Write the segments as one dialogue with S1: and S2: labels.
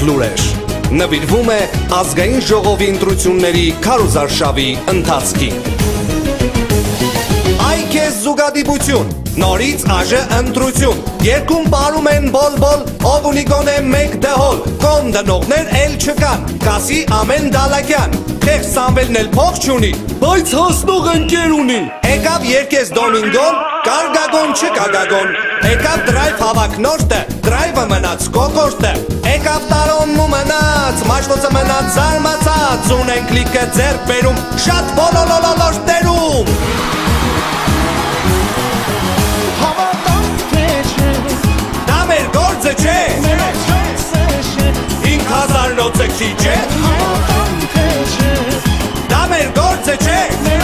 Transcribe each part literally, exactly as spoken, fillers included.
S1: լուրեր։ Նվիրվում է ազգային ժողովի ընտրությունների քարոզարշավի ընթացքին։ Այ քեզ զուգադիպություն, նորից ԱԺ ընտրություն, երկում պարում են բոլ-բոլ, ով ունի գոնե մեկ դհոլ, կոն դնողներ էլ չկան, կասի ամեն դալակյան, թեղ Սամվելն էլ փող չունի, բայց հասնող ընկեր ունի։ Եկավ երկես Դոմինգոն, կար գագոն չկա գագոն, եկավ դրայվ հավակնորդը, դրայվը մնաց կոկորտը, եկավ տարոնն ու մնաց, մաշտոցը մնաց զարմացած, ունենք լիքը ձեռք բերում, շատ բոլոլոլոլոշտերում։ Դա մեր գործը չէ, հինգ հազար նոցը քիչ է, դա մեր գործը չէ,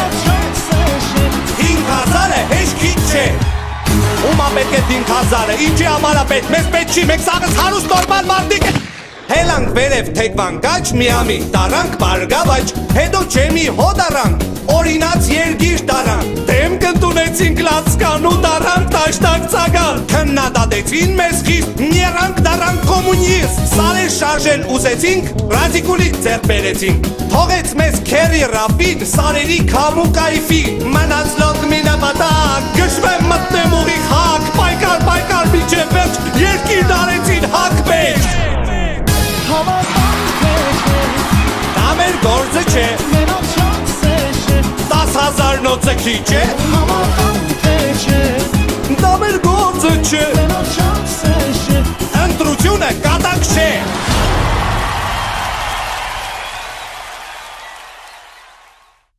S1: հինգ հազարը հեշ քիչ չէ։ Ումա պետք է հինգ հազարը, ինչի համար է պետք, մեզ պետք չի, մենք սաղս հարուստ նորմալ մարդիկ է։ Հելանք վերև թեկվան կաչ, միամի տարանք բարգավաչ, հետո չեմի հոդ առանք, օրինաց երգիր տարանք, դեմ կնտունեցինք լացկան ու տարանք տաշտակ ծագան, քննադատեցին մեզ խիստ, ներանք դարանք կոմունիստ, սարեր շարժել ուզեցինք, ռադիկուլիկ ձեռք բերեցինք, թողեց մեզ քերի ռապին, սարերի քամ ու կայֆի, մնաց լոկ մի նպատակ, գշվեմ մտնեմ ուղիղ հակ, պայքար պայքար միջև վերջ, երկիր դարեցին հակ մեջ։ Դա մեր գործը չէ, տաս հազար նոցը քիչ է, դա մեր գործը չէ, ընտրությունը կատակ չէ։